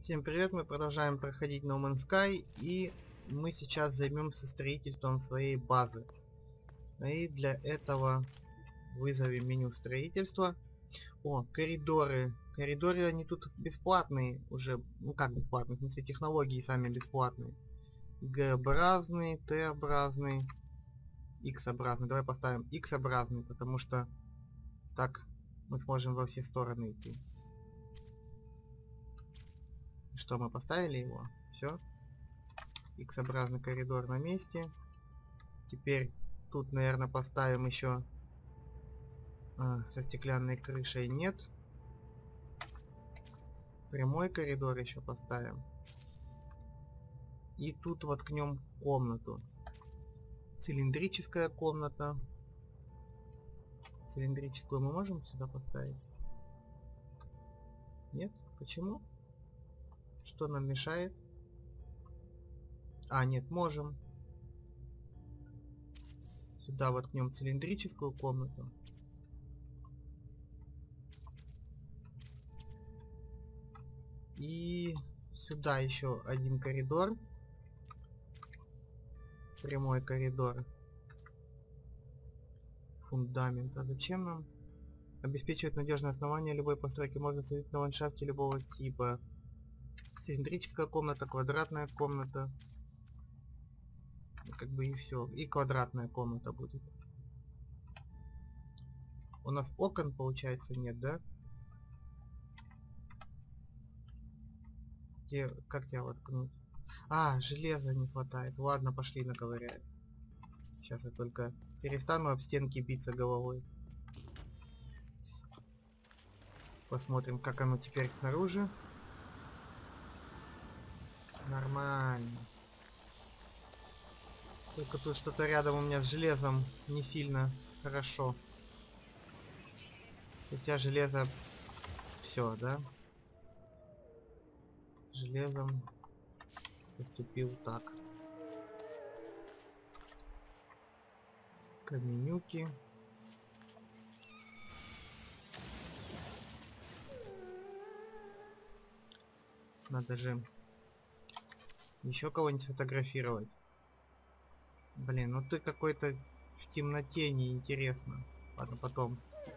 Всем привет, мы продолжаем проходить No Man's Sky, и мы сейчас займемся строительством своей базы. И для этого вызовем меню строительства. О, коридоры. Коридоры, они тут бесплатные уже. Ну как бесплатные, в смысле технологии сами бесплатные. Г-образный, Т-образный, X-образный. Давай поставим X-образный, потому что так мы сможем во все стороны идти. Что, мы поставили его? Все. X-образный коридор на месте. Теперь тут, наверное, поставим еще со стеклянной крышей. Нет. Прямой коридор еще поставим. И тут воткнем комнату. Цилиндрическая комната. Цилиндрическую мы можем сюда поставить? Нет? Почему? Что нам мешает? А, нет, можем. Сюда воткнем цилиндрическую комнату. И сюда еще один коридор. Прямой коридор. Фундамент. А зачем нам? Обеспечивает надежное основание любой постройки. Можно садить на ландшафте любого типа. Цилиндрическая комната, квадратная комната. Как бы и все. И квадратная комната будет. У нас окон, получается, нет, да? Как тебя воткнуть? А, железа не хватает. Ладно, пошли наковыряем. Сейчас я только перестану об стенки биться головой. Посмотрим, как оно теперь снаружи. Нормально. Только тут что-то рядом у меня с железом не сильно хорошо. У тебя железо... Все, да? Железом поступил так. Каменюки. Надо же еще кого-нибудь фотографировать. Блин, ну ты какой-то в темноте, неинтересно. Ладно, потом.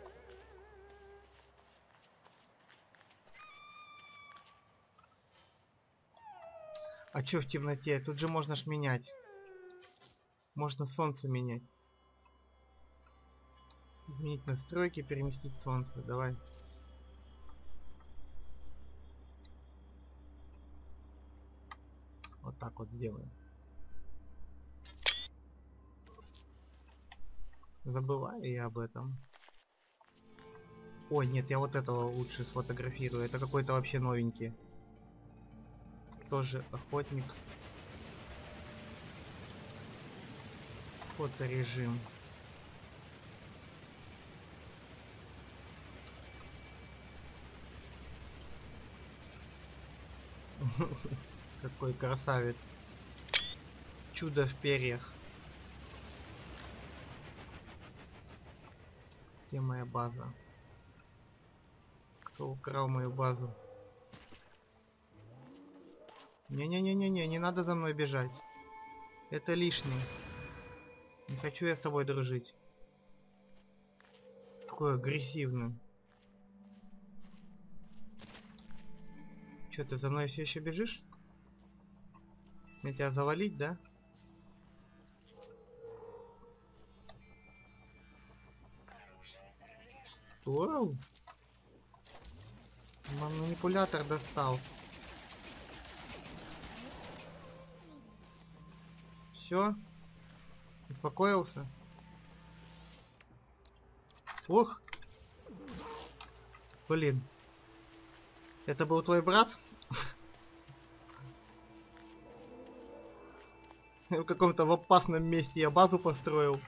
А чё в темноте? Тут же можно ж менять. Можно солнце менять. Изменить настройки, переместить солнце. Давай. Вот так вот сделаем. Забываю я об этом. Ой, нет, я вот этого лучше сфотографирую. Это какой-то вообще новенький. Тоже охотник. Фоторежим. Какой красавец. Чудо в перьях. Где моя база? Кто украл мою базу? Не-не-не-не-не, не надо за мной бежать. Это лишнее. Не хочу я с тобой дружить. Такой агрессивный. Че, ты за мной все еще бежишь? Мне тебя завалить, да? Вау! Манипулятор достал. Все? Успокоился? Ух! Блин. Это был твой брат? В каком-то в опасном месте я базу построил.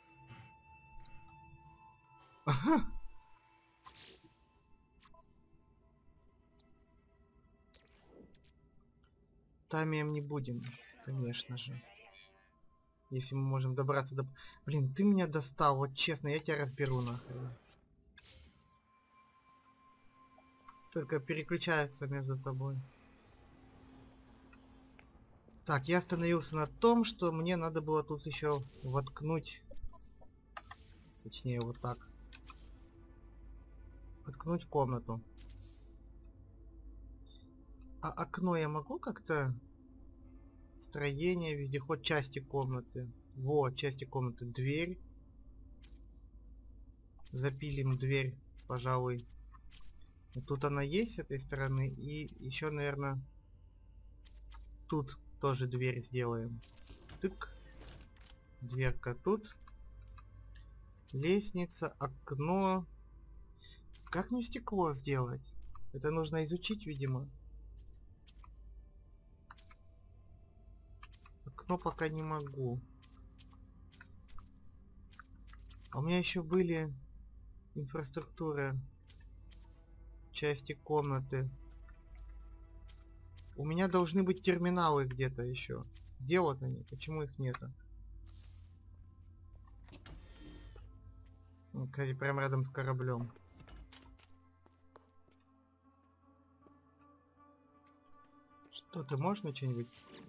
Тамием не будем, конечно же. Если мы можем добраться до... Блин, ты меня достал, вот честно, я тебя разберу нахрен. Только переключаются между тобой. Так, я остановился на том, что мне надо было тут еще воткнуть, точнее вот так, воткнуть комнату. А окно я могу как-то... Строение, вездеход, части комнаты. Вот, части комнаты, дверь. Запилим дверь, пожалуй. Тут она есть с этой стороны. И еще, наверное, тут тоже дверь сделаем. Тык. Дверка тут. Лестница, окно. Как мне стекло сделать? Это нужно изучить, видимо. Окно пока не могу. А у меня еще были инфраструктура, части комнаты. У меня должны быть терминалы где-то еще. Где вот они? Почему их нету? Ну, кстати, прямо рядом с кораблем. Что ты можешь мне что-нибудь?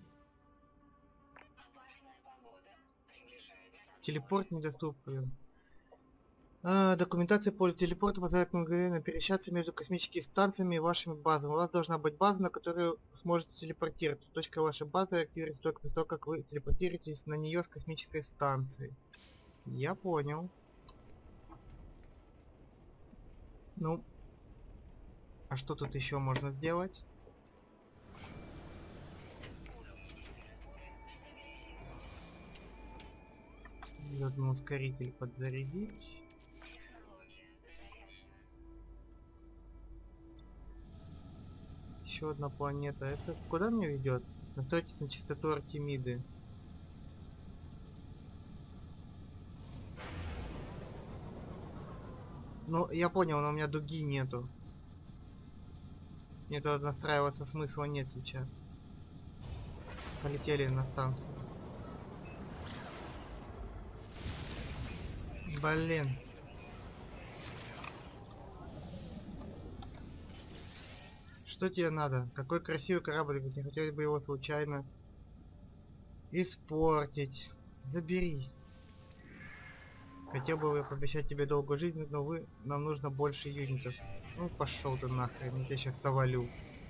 Телепорт недоступен. Документация по телепорту позволяет мгновенно перемещаться между космическими станциями и вашими базами. У вас должна быть база, на которую вы сможете телепортироваться. Точка вашей базы активируется только после того, как вы телепортируетесь на нее с космической станции. Я понял. Ну, а что тут еще можно сделать? Заодно ускоритель подзарядить. Еще одна планета. Это куда мне ведет? Настройтесь на частоту Артемиды. Ну, я понял, но у меня дуги нету. Мне туда настраиваться смысла нет сейчас. Полетели на станцию. Блин. Что тебе надо? Какой красивый корабль, не хотелось бы его случайно испортить. Забери. Хотел бы я пообещать тебе долгую жизнь, но нам нужно больше юнитов. Ну пошел ты нахрен, я тебя сейчас завалю.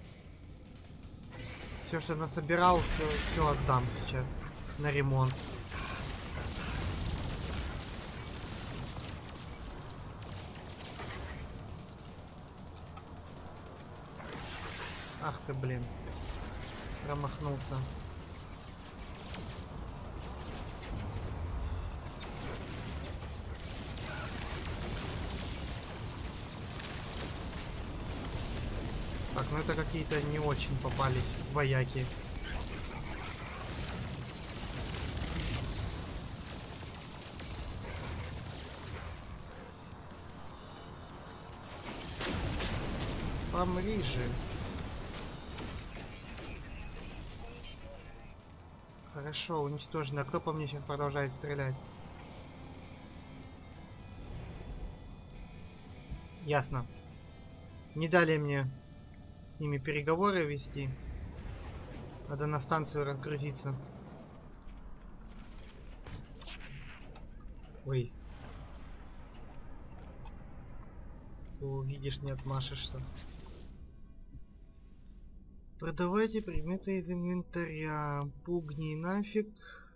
Все, что насобирал, все отдам сейчас на ремонт. Ах ты, блин. Промахнулся. Так, ну это какие-то не очень попались вояки. Помри же. Хорошо, уничтожено. А кто по мне сейчас продолжает стрелять? Ясно. Не дали мне с ними переговоры вести. Надо на станцию разгрузиться. Ой. Увидишь, не отмашешься. Продавайте предметы из инвентаря. Пугни нафиг.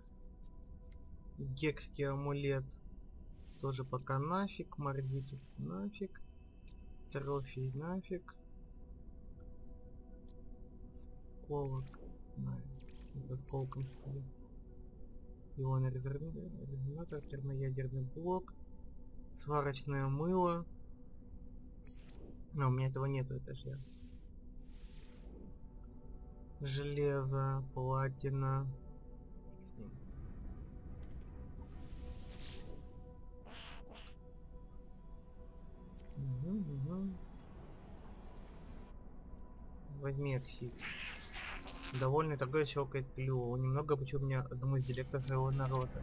Гекский амулет. Тоже пока нафиг. Мордитов нафиг. Трофей нафиг. Осколок. За осколком стоит. Ионный резонатор. Термоядерный блок. Сварочное мыло. Но у меня этого нету, это же я. Железо, платина. Угу. Возьми оксид. Довольный торговец щелкает клювом. Немного почему меня одному из директоров своего народа.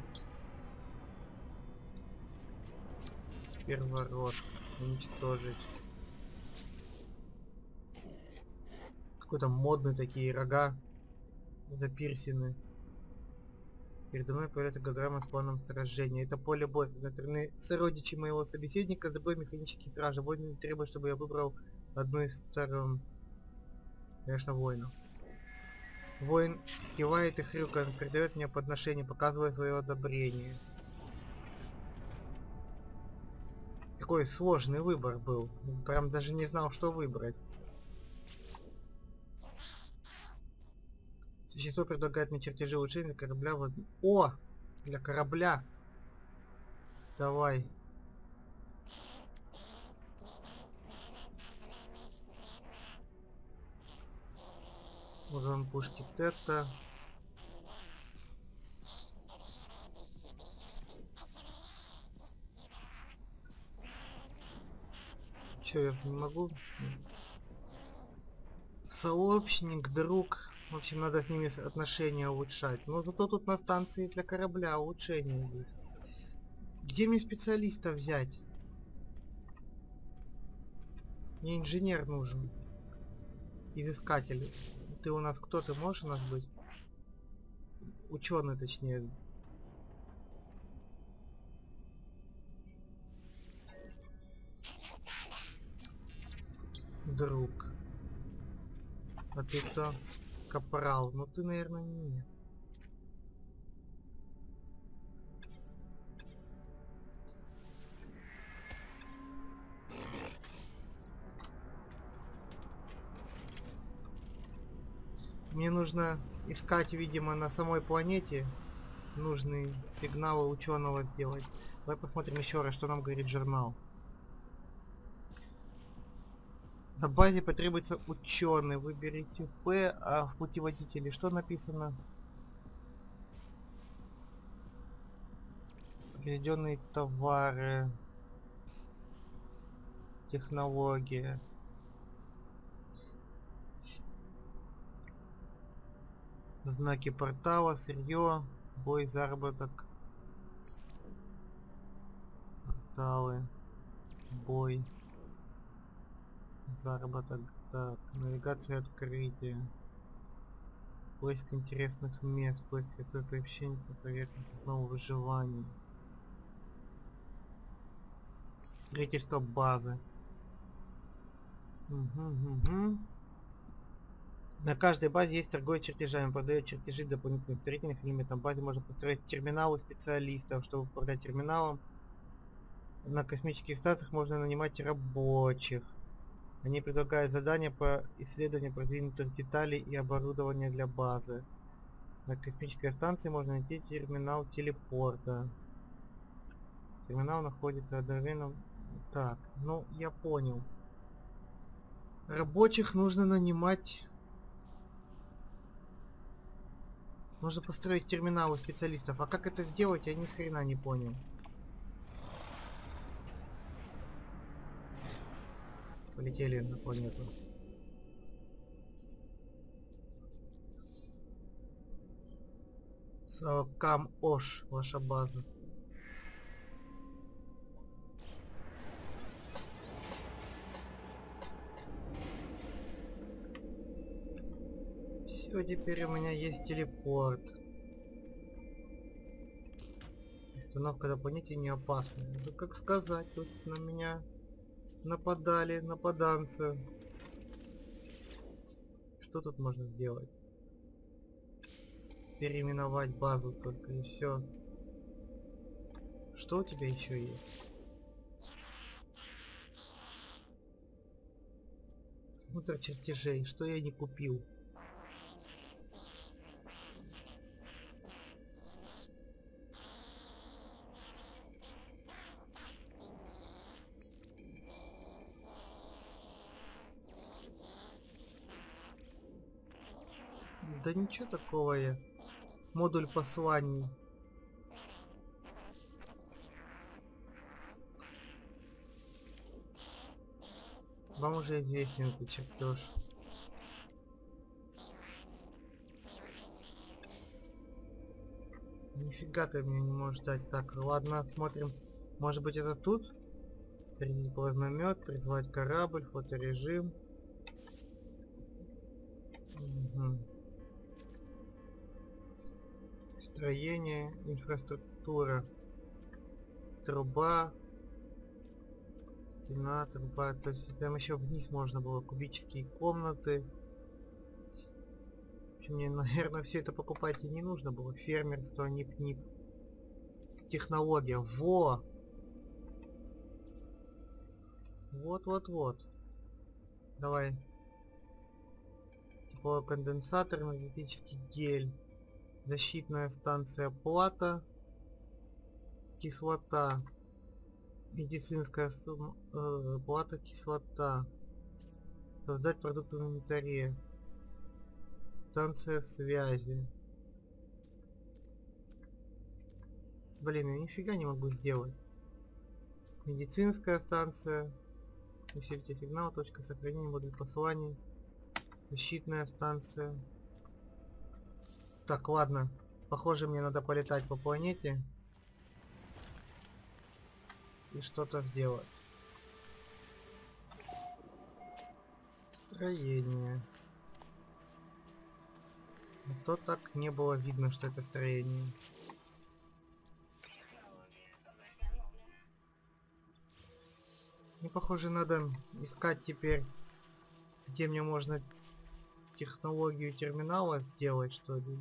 Первород. Уничтожить. Какой-то модный такие рога. запирсены. Передо мной появляется голограмма с планом сражения. Это поле боя. Со стороны сородичи моего собеседника за бой механических стражей. Воины требуют, чтобы я выбрал одну из сторон. Конечно, воинов. Воин кивает и хрюкает, придает мне подношение, показывая свое одобрение. Какой сложный выбор был. Прям даже не знал, что выбрать. Существо предлагает мне чертежи улучшения для корабля. О! Для корабля! Давай. Урон пушки Тета. Чё, я не могу? Сообщник, друг. В общем, надо с ними отношения улучшать. Но зато тут на станции для корабля улучшения есть. Где мне специалиста взять? Мне инженер нужен. Изыскатель. Ты у нас кто? Ты можешь у нас быть? Ученый, точнее. Друг. А ты кто? Капрал. Ну ты, наверное, нет. Мне нужно искать, видимо, на самой планете нужные сигналы ученого сделать. Давай посмотрим еще раз, что нам говорит журнал. На базе потребуется ученый. Выберите П, а в путеводителе что написано? Приведенные товары. Технология. Знаки портала, сырье, бой, заработок. Порталы, бой, заработок. Так, навигация, открытие. Поиск интересных мест, поиск какое-то общение по поверхностному выживанию. Строительство базы. Угу. На каждой базе есть торговец чертежами, продает чертежи дополнительных строительных элементов. На базе можно построить терминалы специалистов. Чтобы управлять терминалом, на космических станциях можно нанимать рабочих. Они предлагают задания по исследованию продвинутых деталей и оборудования для базы. На космической станции можно найти терминал телепорта. Терминал находится одновременно... Так, ну я понял. Рабочих нужно нанимать... Нужно построить терминалы специалистов. А как это сделать, я ни хрена не понял. Полетели на планету. Салкам Ош, ваша база. Все, теперь у меня есть телепорт. Установка на планете не опасна. Ну как сказать, тут на меня нападали нападанцы. Что тут можно сделать? Переименовать базу только и все. Что у тебя еще есть? Смотр чертежей. Что я не купил? Да ничего такого я. Модуль посланий. Вам уже известен этот чертеж. Нифига ты мне не можешь дать. Так, ладно, смотрим. Может быть это тут? Зарядить плазмомет, призвать корабль, фоторежим. Угу. Строение, инфраструктура, труба, стена, труба. То есть там еще вниз можно было кубические комнаты. Мне, наверное, все это покупать и не нужно было. Фермерство, нип-нип. Технология. Во! Вот-вот-вот. Давай. Тепловой конденсатор, энергетический гель. Защитная станция плата. Кислота. Медицинская плата, кислота. Создать продукты в инвентаре. Станция связи. Блин, я нифига не могу сделать. Медицинская станция. Усилите сигнал, точка сохранения, модуль посланий. Защитная станция. Так, ладно. Похоже, мне надо полетать по планете. И что-то сделать. Строение. А то так не было видно, что это строение. Мне, похоже, надо искать теперь, где мне можно технологию терминала сделать, что ли.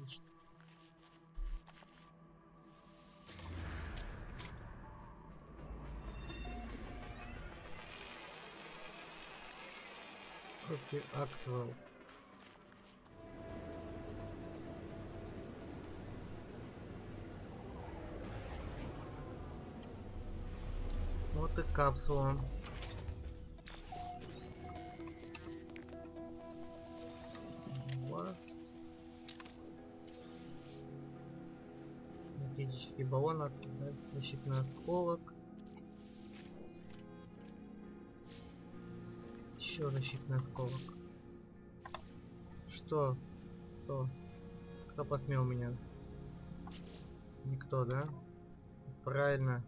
Аксвелл. Вот и капсула. Энергетический баллон, защитный осколок. Еще защитный осколок. Что? Кто? Кто посмел меня? Никто, да? Правильно.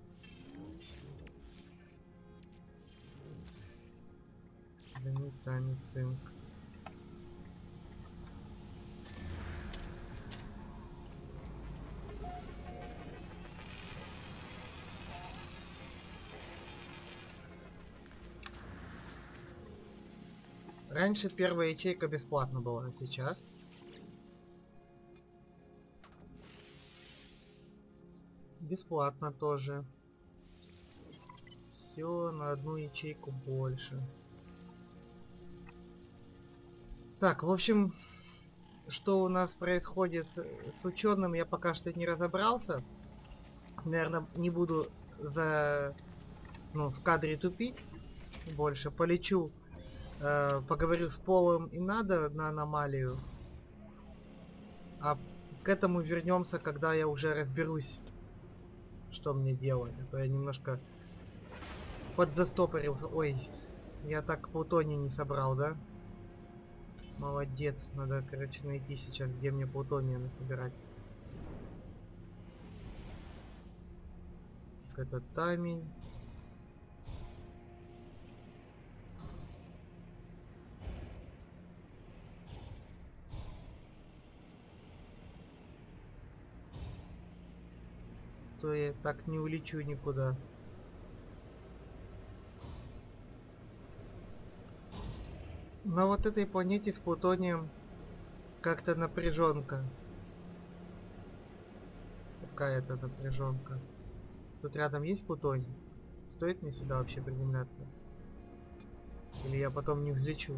Металл, цинк. Раньше первая ячейка бесплатно была, а сейчас? Бесплатно тоже. Все на одну ячейку больше. Так, в общем, что у нас происходит с ученым, я пока что не разобрался. Наверное, не буду в кадре тупить больше. Полечу, поговорю с Полом и надо на аномалию. А к этому вернемся, когда я уже разберусь, что мне делать. А то я немножко подзастопорился. Ой, я так плутоний не собрал, да? Молодец. Надо, короче, найти сейчас, где мне плутония насобирать. Это камень. То я так не улечу никуда. На вот этой планете с плутонием как-то напряженка. Какая-то напряженка. Тут рядом есть плутоний? Стоит мне сюда вообще приземляться? Или я потом не взлечу?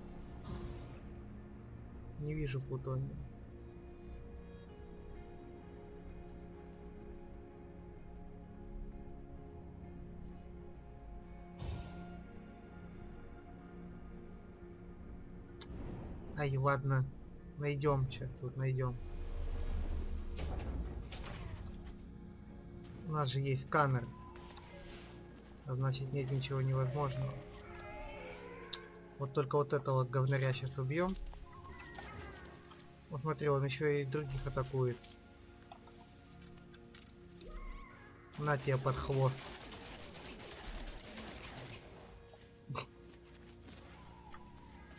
Не вижу плутония. Ай, ладно. Найдем, сейчас тут найдем. У нас же есть сканер. А значит, нет ничего невозможного. Вот только вот этого вот говнаря сейчас убьем. Вот смотри, он еще и других атакует. На тебя под хвост.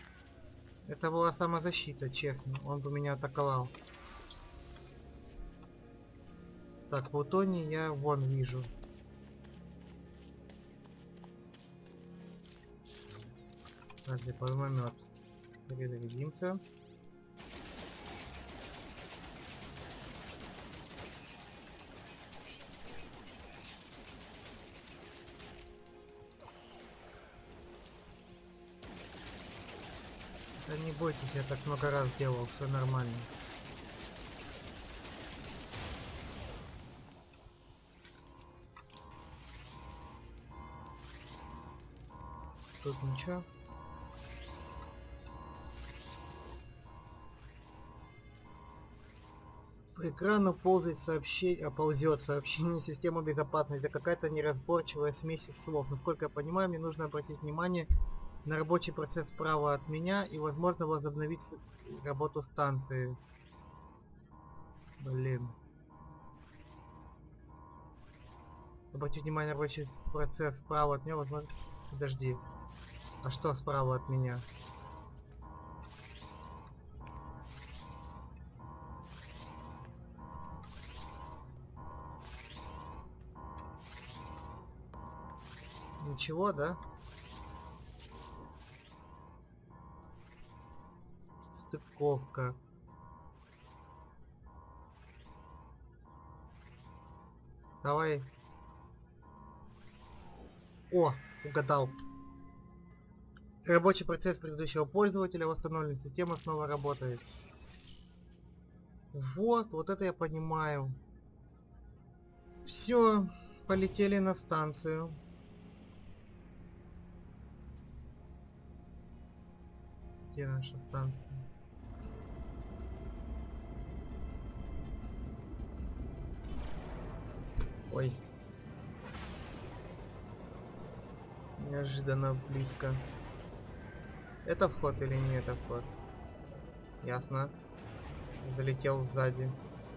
Это была самозащита, честно. Он бы меня атаковал. Так, Плутоний я вон вижу. Радиопулемет. Перезарядимся. Да не бойтесь, я так много раз делал, все нормально. Тут ничего. По экрану ползает сообщение, ползет сообщение системы безопасности. Это какая-то неразборчивая смесь из слов. Насколько я понимаю, мне нужно обратить внимание на рабочий процесс справа от меня и, возможно, возобновить работу станции. Блин. Обратить внимание на рабочий процесс справа от меня, возможно... Подожди. А что справа от меня? Ничего, да? Стыковка. Давай. О, угадал. Рабочий процесс предыдущего пользователя восстановлен. Система снова работает. Вот это я понимаю. Все, полетели на станцию. Где наша станция? Ой. Неожиданно близко. Это вход или не это вход? Ясно. Залетел сзади.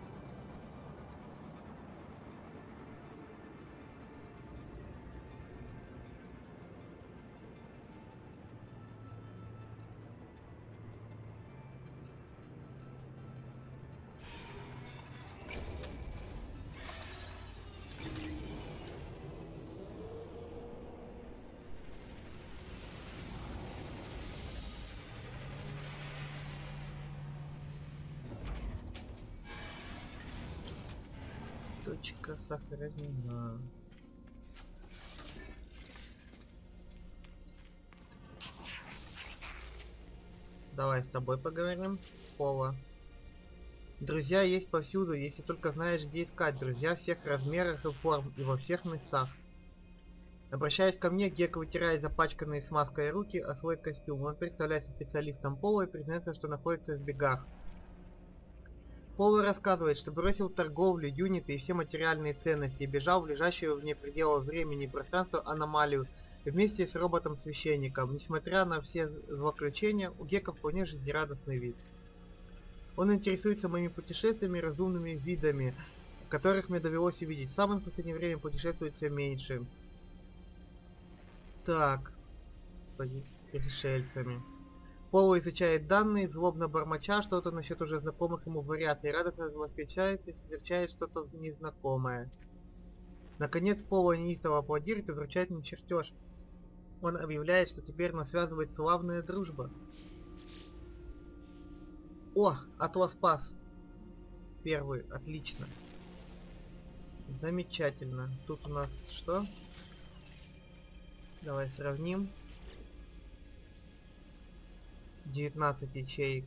Точка сохранена. Давай с тобой поговорим. Пола. Друзья есть повсюду, если только знаешь, где искать. Друзья всех размеров и форм и во всех местах. Обращаясь ко мне, Гек вытирает запачканные смазкой руки о свой костюм. Он представляется специалистом Пола и признается, что находится в бегах. Пола рассказывает, что бросил торговлю, юниты и все материальные ценности и бежал в лежащую вне пределов времени и пространства аномалию вместе с роботом-священником. Несмотря на все злоключения, у Гека вполне жизнерадостный вид. Он интересуется моими путешествиями и разумными видами, которых мне довелось увидеть. Сам он в последнее время путешествует все меньше. Так, с пришельцами. Пола изучает данные, злобно бормоча что-то насчет уже знакомых ему вариаций, радостно восклицает и созерцает что-то незнакомое. Наконец Пола неистово аплодирует и вручает мне чертеж. Он объявляет, что теперь нас связывает славная дружба. О, Атлас спас. Первый, отлично. Замечательно. Тут у нас что? Давай сравним. 19 ячеек.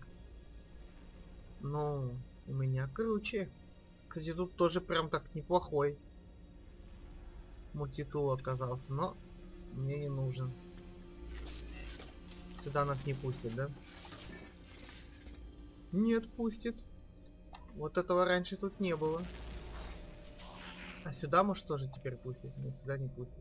Ну, у меня круче. Кстати, тут тоже прям так неплохой мультитул оказался, но мне не нужен. Сюда нас не пустят, да? Нет, пустит. Вот этого раньше тут не было. А сюда, может, тоже теперь пустит? Нет, сюда не пустит.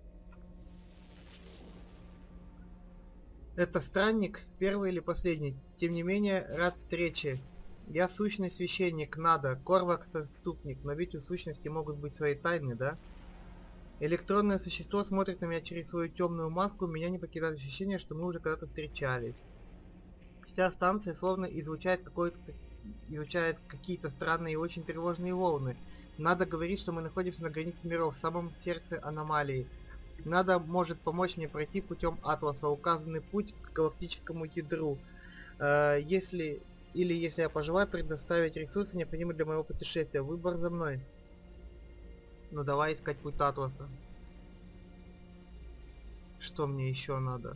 Это странник, первый или последний. Тем не менее, рад встрече. Я сущный священник, Нада, Корвакс отступник, но ведь у сущности могут быть свои тайны, да? Электронное существо смотрит на меня через свою темную маску, меня не покидает ощущение, что мы уже когда-то встречались. Вся станция словно излучает какие-то странные и очень тревожные волны. Надо говорить, что мы находимся на границе миров, в самом сердце аномалии. Надо может помочь мне пройти путем Атласа указанный путь к галактическому ядру. Если я пожелаю, предоставить ресурсы, необходимые для моего путешествия. Выбор за мной. Ну давай искать путь Атласа. Что мне еще надо?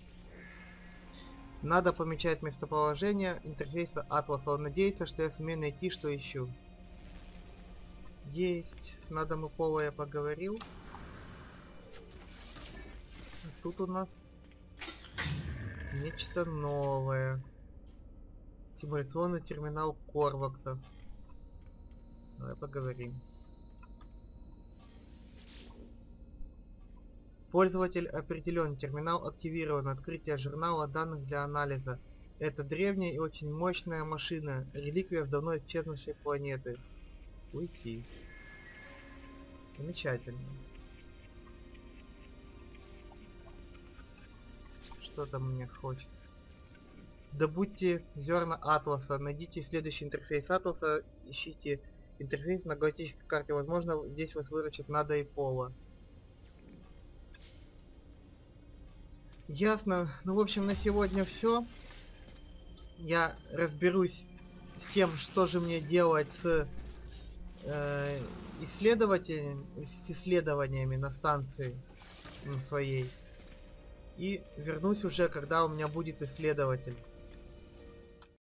Надо помечать местоположение интерфейса Атласа. Он надеется, что я сумею найти, что ищу. Есть. С Надом и Пола я поговорил. А тут у нас нечто новое. Симуляционный терминал Корвакса. Давай поговорим. Пользователь определен. Терминал активирован. Открытие журнала данных для анализа. Это древняя и очень мощная машина. Реликвия с давно исчезнувшей планеты. Уйти. Замечательно. Что там мне хочет? Добудьте зерна Атласа. Найдите следующий интерфейс Атласа. Ищите интерфейс на галактической карте. Возможно, здесь вас выручат Нада и Пола. Ясно. Ну, в общем, на сегодня все. Я разберусь с тем, что же мне делать с исследованиями на станции своей. И вернусь уже, когда у меня будет исследователь.